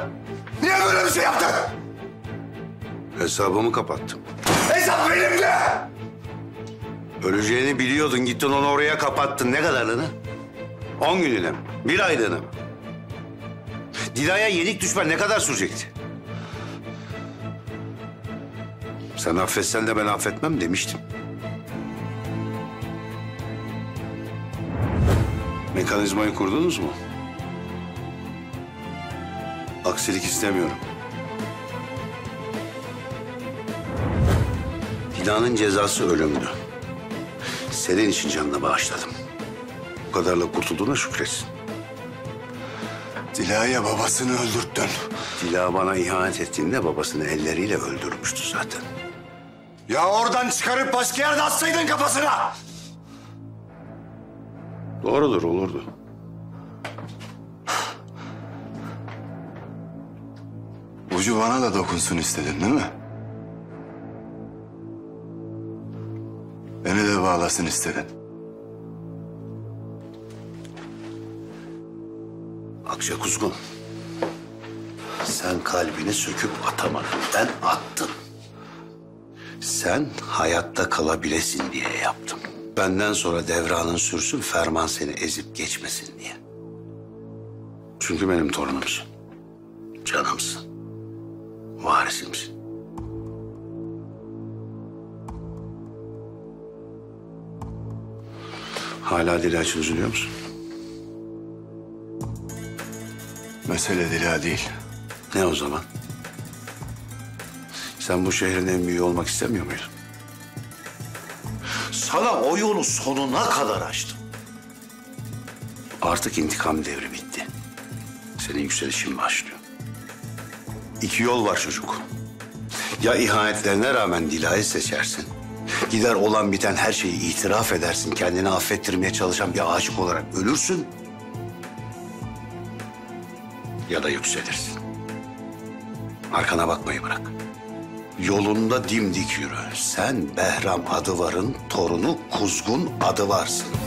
Niye böyle bir şey yaptın? Hesabımı kapattım. Hesap benimle! Öleceğini biliyordun, gittin onu oraya kapattın. Ne kadarlığına? 10 günlüğüne mi? 1 aylığına mı? Dila'ya yenik düşmen ne kadar sürecekti? Sen affetsen de ben affetmem demiştim. Mekanizmayı kurdunuz mu? Aksilik istemiyorum. Dila'nın cezası ölümdü. Senin için canını bağışladım. Bu kadarla kurtulduğuna şükretsin. Dila'ya babasını öldürttün. Dila bana ihanet ettiğinde babasını elleriyle öldürmüştü zaten. Ya oradan çıkarıp başka yerde atsaydın kafasına! Doğrudur, olurdu. Ucu bana da dokunsun istedin değil mi? Beni de bağlasın istedin. Akça Kuzgun, sen kalbini söküp atamadın. Ben attım. Sen hayatta kalabilesin diye yaptım. Benden sonra devranın sürsün, ferman seni ezip geçmesin diye. Çünkü benim torunumsun. Canımsın. Varisimsin. Hala Dila için üzülüyor musun? Mesele Dila değil. Ne o zaman? Sen bu şehrin en büyüğü olmak istemiyor muydun? Sana o yolu sonuna kadar açtım. Artık intikam devri bitti. Senin yükselişin başlıyor. 2 yol var çocuk. Ya ihanetlerine rağmen Dila'yı seçersin. Gider olan biten her şeyi itiraf edersin. Kendini affettirmeye çalışan bir aşık olarak ölürsün. Ya da yükselirsin. Arkana bakmayı bırak. Yolunda dimdik yürü. Sen Behram Adıvar'ın torunu Kuzgun Adıvar'sın.